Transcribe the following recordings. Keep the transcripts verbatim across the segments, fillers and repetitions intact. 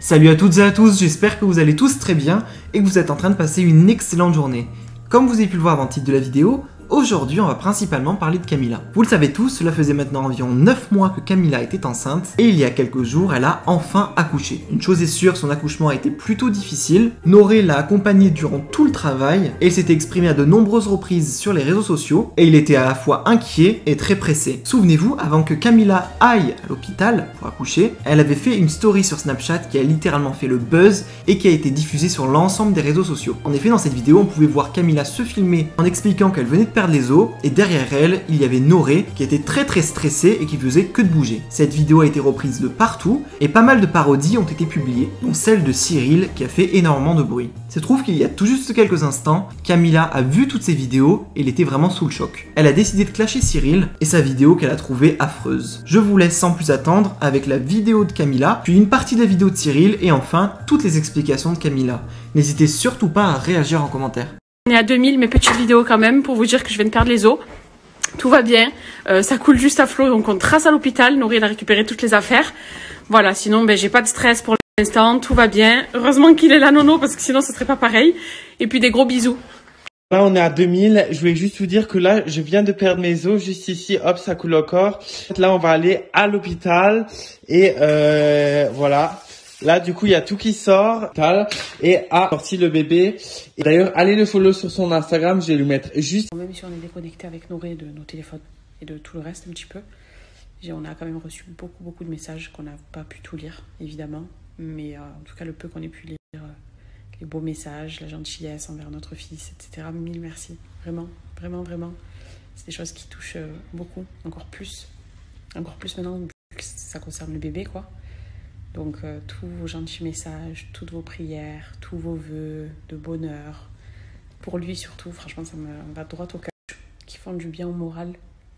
Salut à toutes et à tous, j'espère que vous allez tous très bien et que vous êtes en train de passer une excellente journée. Comme vous avez pu le voir dans le titre de la vidéo, aujourd'hui on va principalement parler de Camilla. Vous le savez tous, cela faisait maintenant environ neuf mois que Camilla était enceinte et il y a quelques jours elle a enfin accouché. Une chose est sûre, son accouchement a été plutôt difficile. Noré l'a accompagnée durant tout le travail et il s'était exprimé à de nombreuses reprises sur les réseaux sociaux et il était à la fois inquiet et très pressé. Souvenez-vous, avant que Camilla aille à l'hôpital pour accoucher, elle avait fait une story sur Snapchat qui a littéralement fait le buzz et qui a été diffusée sur l'ensemble des réseaux sociaux. En effet, dans cette vidéo, on pouvait voir Camilla se filmer en expliquant qu'elle venait de perdre les os et derrière elle, il y avait Noré qui était très très stressé et qui faisait que de bouger. Cette vidéo a été reprise de partout et pas mal de parodies ont été publiées, dont celle de Cyril qui a fait énormément de bruit. Il se trouve qu'il y a tout juste quelques instants, Camilla a vu toutes ces vidéos et elle était vraiment sous le choc. Elle a décidé de clasher Cyril et sa vidéo qu'elle a trouvée affreuse. Je vous laisse sans plus attendre avec la vidéo de Camilla, puis une partie de la vidéo de Cyril et enfin toutes les explications de Camilla. N'hésitez surtout pas à réagir en commentaire. On est à deux mille, mes petites vidéos quand même, pour vous dire que je viens de perdre les os. Tout va bien, euh, ça coule juste à flot, donc on trace à l'hôpital. Noré, il a récupéré toutes les affaires. Voilà, sinon, ben, j'ai pas de stress pour l'instant, tout va bien. Heureusement qu'il est là, Nono, parce que sinon, ce serait pas pareil. Et puis, des gros bisous. Là, on est à deux mille. Je voulais juste vous dire que là, je viens de perdre mes os, juste ici, hop, ça coule encore. Là, on va aller à l'hôpital et euh, voilà. Là, du coup, il y a tout qui sort. Et a sorti le bébé. Et d'ailleurs, allez le follow sur son Instagram. Je vais lui mettre juste... Même si on est déconnecté avec Noré de nos téléphones et de tout le reste un petit peu, on a quand même reçu beaucoup, beaucoup de messages qu'on n'a pas pu tout lire, évidemment. Mais euh, en tout cas, le peu qu'on ait pu lire, euh, les beaux messages, la gentillesse envers notre fils, et cetera. Mille merci. Vraiment, vraiment, vraiment. C'est des choses qui touchent euh, beaucoup, encore plus. Encore plus maintenant que ça concerne le bébé, quoi. Donc, euh, tous vos gentils messages, toutes vos prières, tous vos vœux de bonheur, pour lui surtout, franchement, ça me va droit au cœur, qui font du bien au moral.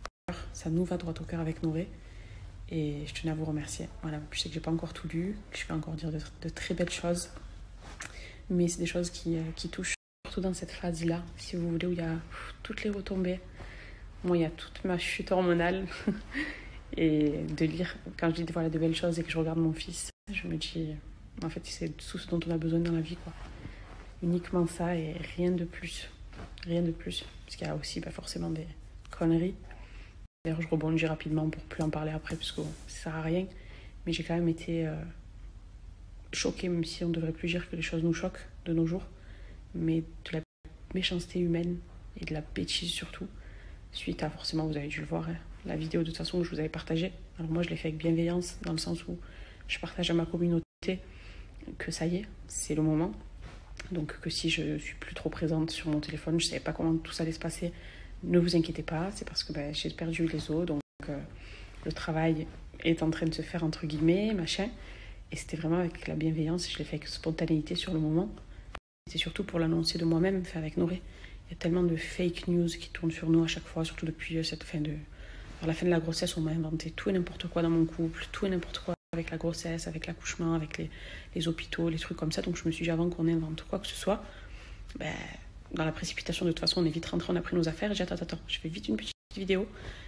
Ça nous va droit au cœur avec Noré. Et je tenais à vous remercier. Voilà, je sais que j'ai pas encore tout lu, que je vais encore dire de, de très belles choses. Mais c'est des choses qui, euh, qui touchent, surtout dans cette phase-là, si vous voulez, où il y a pff, toutes les retombées. Moi, il y a toute ma chute hormonale. Et de lire, quand je dis voilà, de belles choses et que je regarde mon fils, je me dis, en fait, c'est tout ce dont on a besoin dans la vie, quoi. Uniquement ça et rien de plus. Rien de plus. Parce qu'il y a aussi bah, forcément des conneries. D'ailleurs, je rebondis rapidement pour plus en parler après, parce que bon, ça sert à rien. Mais j'ai quand même été euh, choquée, même si on ne devrait plus dire que les choses nous choquent de nos jours. Mais de la méchanceté humaine et de la bêtise surtout. Suite à, forcément, vous avez dû le voir, hein, la vidéo de toute façon que je vous avais partagée. Alors moi, je l'ai fait avec bienveillance, dans le sens où je partage à ma communauté que ça y est, c'est le moment. Donc que si je suis plus trop présente sur mon téléphone, je ne savais pas comment tout ça allait se passer, ne vous inquiétez pas, c'est parce que ben, j'ai perdu les os, donc euh, le travail est en train de se faire entre guillemets, machin. Et c'était vraiment avec la bienveillance, je l'ai fait avec spontanéité sur le moment. C'est surtout pour l'annoncer de moi-même, fait avec Noré. Il y a tellement de fake news qui tournent sur nous à chaque fois, surtout depuis cette fin de... À la fin de la grossesse, on m'a inventé tout et n'importe quoi dans mon couple, tout et n'importe quoi avec la grossesse, avec l'accouchement, avec les, les hôpitaux, les trucs comme ça. Donc je me suis dit, avant qu'on invente quoi que ce soit, ben, dans la précipitation, de toute façon, on est vite rentré, on a pris nos affaires. J'ai dit, attends, attends, je fais vite une petite vidéo.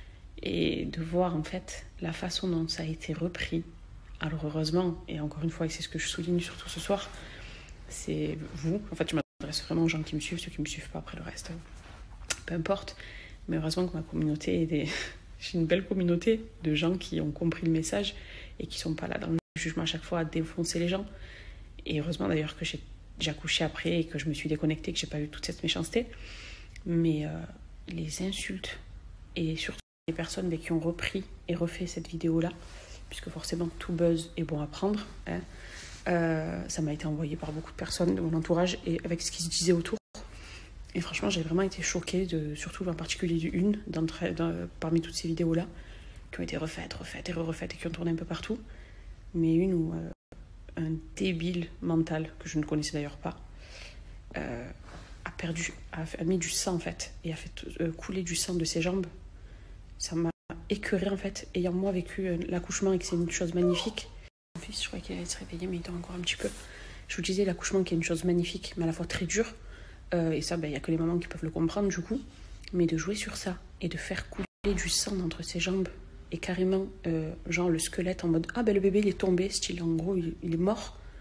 Et de voir, en fait, la façon dont ça a été repris. Alors heureusement, et encore une fois, et c'est ce que je souligne surtout ce soir, c'est vous. En fait, je m'adresse vraiment aux gens qui me suivent, ceux qui ne me suivent pas, après le reste, peu importe. Mais heureusement que ma communauté est des... J'ai une belle communauté de gens qui ont compris le message et qui ne sont pas là dans le jugement à chaque fois à défoncer les gens. Et heureusement d'ailleurs que j'ai accouché après et que je me suis déconnectée, que je n'ai pas eu toute cette méchanceté. Mais euh, les insultes et surtout les personnes qui ont repris et refait cette vidéo-là, puisque forcément tout buzz est bon à prendre, hein, euh, ça m'a été envoyé par beaucoup de personnes de mon entourage et avec ce qui se disait autour. Et franchement, j'ai vraiment été choquée, de, surtout en particulier d'une, d'entre, parmi toutes ces vidéos-là, qui ont été refaites, refaites et refaites et qui ont tourné un peu partout. Mais une où euh, un débile mental, que je ne connaissais d'ailleurs pas, euh, a perdu, a, a mis du sang en fait, et a fait euh, couler du sang de ses jambes. Ça m'a écœurée en fait, ayant moi vécu euh, l'accouchement et que c'est une chose magnifique. Mon fils, je crois qu'il allait se réveiller, mais il dort encore un petit peu. Je vous disais, l'accouchement qui est une chose magnifique, mais à la fois très dure. Euh, et ça, il ben, n'y a que les mamans qui peuvent le comprendre du coup. Mais de jouer sur ça et de faire couler du sang entre ses jambes et carrément, euh, genre le squelette en mode « Ah ben le bébé il est tombé, style en gros il, il est mort ».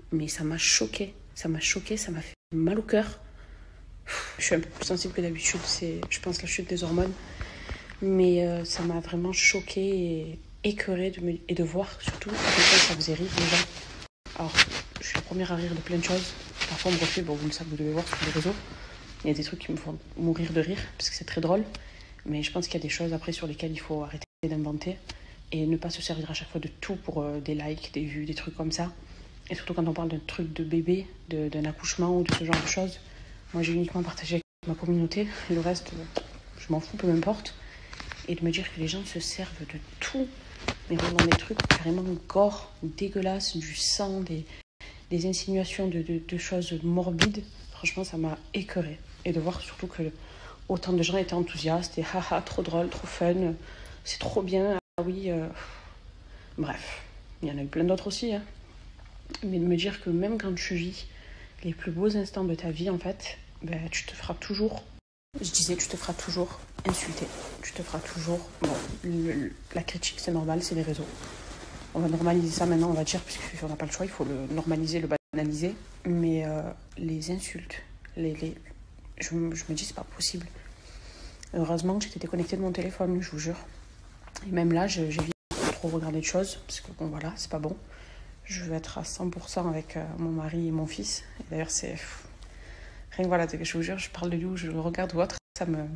mais ça m'a choquée. Ça m'a choquée, ça m'a fait mal au cœur. Je suis un peu plus sensible que d'habitude, c'est, je pense, la chute des hormones. Mais euh, ça m'a vraiment choquée et écœurée de me, et de voir surtout à quel point ça faisait rire les gens. Alors, je suis la première à rire de plein de choses. Parfois, on me refait, bon, vous le savez, vous devez voir sur les réseaux. Il y a des trucs qui me font mourir de rire, parce que c'est très drôle. Mais je pense qu'il y a des choses après sur lesquelles il faut arrêter d'inventer et ne pas se servir à chaque fois de tout pour euh, des likes, des vues, des trucs comme ça. Et surtout quand on parle d'un truc de bébé, de, d'un accouchement ou de ce genre de choses. Moi, j'ai uniquement partagé avec ma communauté. Et le reste, je m'en fous, peu m'importe. Et de me dire que les gens se servent de tout, mais vraiment des trucs carrément gore, dégueulasses, du sang, des, des insinuations de, de, de choses morbides. Franchement, ça m'a écœurée. Et de voir surtout que autant de gens étaient enthousiastes et haha, trop drôle, trop fun, c'est trop bien, ah oui. Euh... Bref, il y en a eu plein d'autres aussi. Hein. Mais de me dire que même quand tu vis les plus beaux instants de ta vie, en fait, ben, tu te feras toujours, je disais, tu te feras toujours insulter. Tu te feras toujours. Bon, le, le, la critique, c'est normal, c'est les réseaux. On va normaliser ça maintenant, on va dire, puisqu'on n'a pas le choix, il faut le normaliser, le banaliser. Mais euh, les insultes, les. les Je, je me dis, c'est pas possible. Heureusement que j'étais déconnectée de mon téléphone, je vous jure. Et même là, j'évite de trop regarder de choses, parce que bon, voilà, c'est pas bon. Je veux être à cent pour cent avec euh, mon mari et mon fils. Et d'ailleurs, c'est... Pff, rien que voilà, je vous jure, je parle de lui ou je le regarde ou autre, ça me...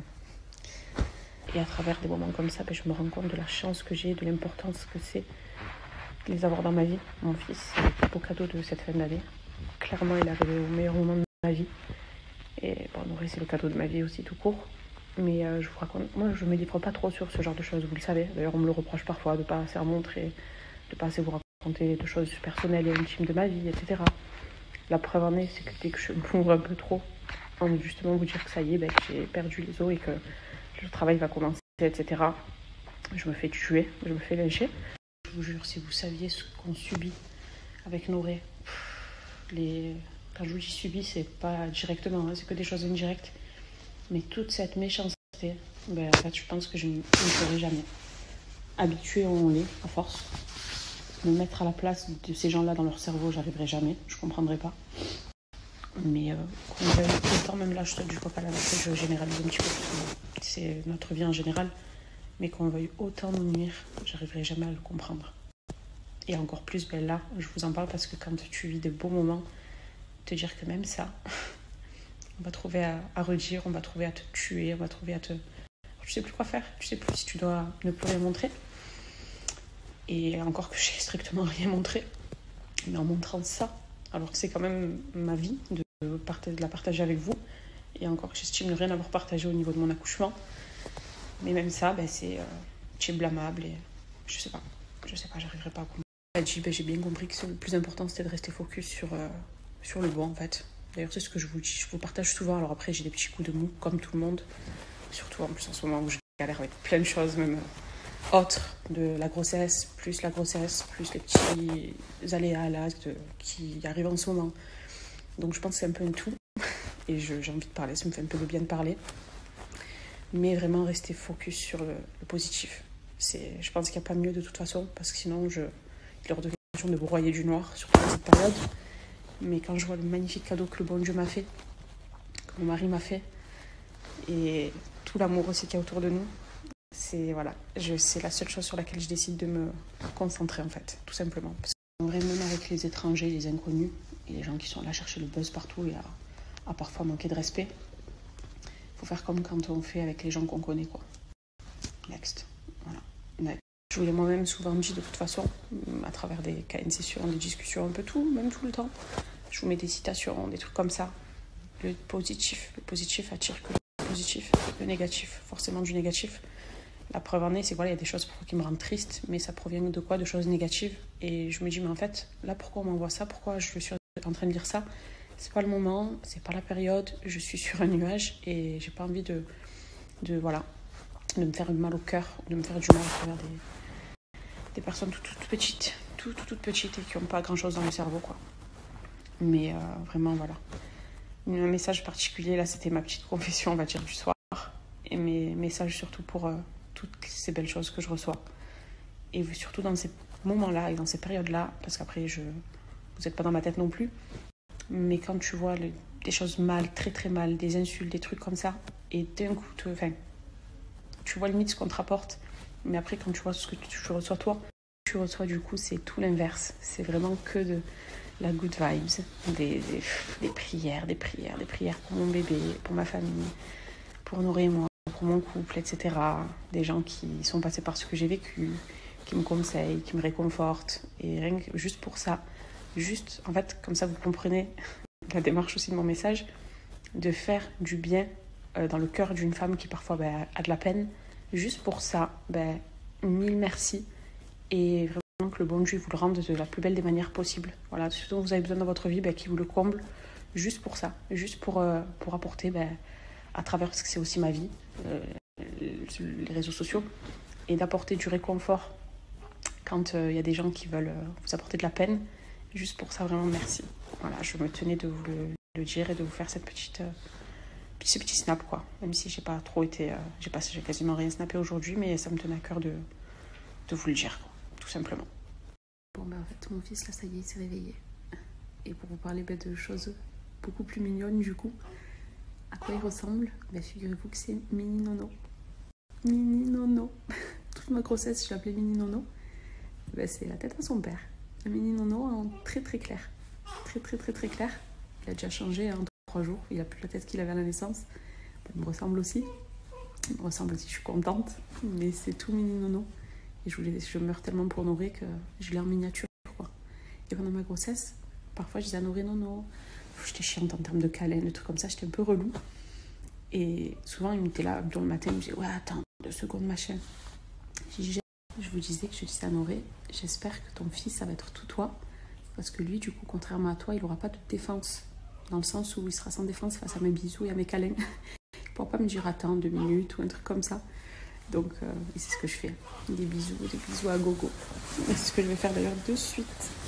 Et à travers des moments comme ça, ben, je me rends compte de la chance que j'ai, de l'importance que c'est de les avoir dans ma vie. Mon fils, c'est le plus beau cadeau de cette fin d'année. Clairement, il est arrivé au meilleur moment de ma vie. Et bon, Nourri, c'est le cadeau de ma vie aussi, tout court. Mais euh, je vous raconte, moi, je ne me livre pas trop sur ce genre de choses, vous le savez. D'ailleurs, on me le reproche parfois de ne pas assez en montrer, de ne pas assez vous raconter de choses personnelles et intimes de ma vie, et cetera. La preuve en est, c'est que dès que je m'ouvre un peu trop, on veut justement vous dire que ça y est, ben, que j'ai perdu les os et que le travail va commencer, et cetera. Je me fais tuer, je me fais lyncher. Je vous jure, si vous saviez ce qu'on subit avec Nourri, les... Quand je vous dis subis, c'est pas directement, hein, c'est que des choses indirectes. Mais toute cette méchanceté, ben, en fait, je pense que je ne ferai jamais. Habituée, on l'est, à force. Me mettre à la place de ces gens-là dans leur cerveau, j'arriverai jamais, je comprendrai pas. Mais euh, qu'on veuille autant, même là, je saute du coq à la nôtre, je généralise un petit peu, c'est notre vie en général. Mais qu'on veuille autant nous nuire, j'arriverai jamais à le comprendre. Et encore plus, ben là, je vous en parle parce que quand tu vis de beaux moments, te dire que même ça, on va trouver à, à redire, on va trouver à te tuer, on va trouver à te... Tu sais plus quoi faire, tu sais plus si tu dois ne plus rien montrer. Et encore que j'ai strictement rien montré, mais en montrant ça, alors que c'est quand même ma vie de, partager, de la partager avec vous, et encore que j'estime ne rien avoir partagé au niveau de mon accouchement, mais même ça, ben c'est euh, c'est blâmable et je sais pas, je sais pas, j'arriverai pas à comprendre. Ben, j'ai bien compris que le plus important c'était de rester focus sur... Euh, sur le bon en fait. D'ailleurs c'est ce que je vous dis, je vous partage souvent. Alors après j'ai des petits coups de mou comme tout le monde, surtout en plus en ce moment où je galère avec plein de choses même autres de la grossesse, plus la grossesse, plus les petits aléas là de, qui arrivent en ce moment. Donc je pense que c'est un peu un tout et je, j'ai envie de parler, ça me fait un peu de bien de parler. Mais vraiment rester focus sur le, le positif. C'est, je pense qu'il n'y a pas mieux de toute façon parce que sinon je, il est hors de question de broyer du noir surtout dans cette période. Mais quand je vois le magnifique cadeau que le bon Dieu m'a fait, que mon mari m'a fait, et tout l'amour aussi qu'il y a autour de nous, c'est voilà, je, c'est la seule chose sur laquelle je décide de me concentrer en fait, tout simplement. Parce qu'en vrai, même avec les étrangers, les inconnus, et les gens qui sont là chercher le buzz partout et à, à parfois manquer de respect, il faut faire comme quand on fait avec les gens qu'on connaît, quoi. Next. Voilà. Next. Je vous l'ai moi-même souvent dit de toute façon, à travers des K N sessions, des discussions, un peu tout, même tout le temps. Je vous mets des citations, des trucs comme ça. Le positif, le positif attire que le positif, le négatif, forcément du négatif. La preuve en est, c'est que voilà, il y a des choses parfois qui me rendent triste, mais ça provient de quoi? De choses négatives. Et je me dis, mais en fait, là, pourquoi on m'envoie ça? Pourquoi je suis en train de dire ça? C'est pas le moment, c'est pas la période, je suis sur un nuage et j'ai pas envie de, de, voilà, de me faire mal au cœur, de me faire du mal à travers des, des personnes toutes, toutes petites, toutes, toutes, toutes petites et qui n'ont pas grand-chose dans le cerveau, quoi. Mais euh, vraiment, voilà. Un message particulier, là, c'était ma petite confession, on va dire, du soir. Et mes messages surtout pour euh, toutes ces belles choses que je reçois. Et surtout dans ces moments-là et dans ces périodes-là, parce qu'après, je, vous vous n'êtes pas dans ma tête non plus. Mais quand tu vois le, des choses mal, très très mal, des insultes, des trucs comme ça, et d'un coup, te, enfin, tu vois limite ce qu'on te rapporte, mais après quand tu vois ce que tu, tu reçois toi, tu reçois du coup, c'est tout l'inverse. C'est vraiment que de la good vibes, des, des, des prières, des prières, des prières pour mon bébé, pour ma famille, pour honorer moi, pour mon couple, et cetera. Des gens qui sont passés par ce que j'ai vécu, qui me conseillent, qui me réconfortent. Et rien que juste pour ça, juste, en fait, comme ça vous comprenez la démarche aussi de mon message, de faire du bien euh, dans le cœur d'une femme qui parfois ben, a de la peine. Juste pour ça, ben, mille merci. Et vraiment que le bon Dieu vous le rende de la plus belle des manières possibles. Voilà, ce dont vous avez besoin dans votre vie, ben, qu'il vous le comble. Juste pour ça, juste pour, euh, pour apporter, ben, à travers, parce que c'est aussi ma vie, euh, les réseaux sociaux, et d'apporter du réconfort quand il euh, y a des gens qui veulent euh, vous apporter de la peine. Juste pour ça, vraiment merci. Voilà, je me tenais de vous le, le dire et de vous faire cette petite, euh, ce petit snap, quoi. Même si j'ai pas trop été, euh, j'ai pas, j'ai quasiment rien snappé aujourd'hui, mais ça me tenait à cœur de, de vous le dire, quoi, tout simplement. Bon, ben en fait, mon fils, là, ça y est, il s'est réveillé. Et pour vous parler ben, de choses beaucoup plus mignonnes, du coup, à quoi il ressemble? Ben, figurez-vous que c'est Mini Nono. Mini Nono. Toute ma grossesse, je l'appelais Mini Nono. Ben, c'est la tête à son père. Un Mini Nono en très très clair. Très très très très clair. Il a déjà changé en trois jours. Il a plus la tête qu'il avait à la naissance. Ben, il me ressemble aussi. Il me ressemble aussi, je suis contente. Mais c'est tout Mini Nono. Et je, voulais, je meurs tellement pour Noré que je l'ai en miniature, quoi. Et pendant ma grossesse, parfois je disais à Noré Nono. J'étais chiante en termes de câlin, de trucs comme ça. J'étais un peu relou. Et souvent, il m'était là, dans le matin, il me disait, ouais, attends, deux secondes, machin. Je vous disais que je disais à Noré, j'espère que ton fils, ça va être tout toi. Parce que lui, du coup, contrairement à toi, il n'aura pas de défense. Dans le sens où il sera sans défense face à mes bisous et à mes câlins. Il ne pourra pas me dire, attends, deux minutes ou un truc comme ça. Donc, euh, c'est ce que je fais. Des bisous, des bisous à gogo. Et c'est ce que je vais faire d'ailleurs de suite.